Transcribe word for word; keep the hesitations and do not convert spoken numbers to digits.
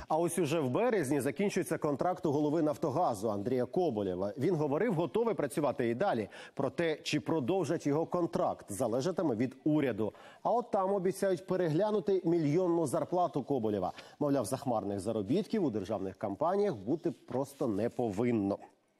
А ось уже в березні закінчується контракт у голови «Нафтогазу» Андрія Коболєва. Він говорив, готовий працювати і далі. Проте, чи продовжать його контракт, залежатиме від уряду. А от там обіцяють переглянути мільйонну зарплату Коболєва. Мовляв, захмарних заробітків у державних компаніях бути просто не повинно.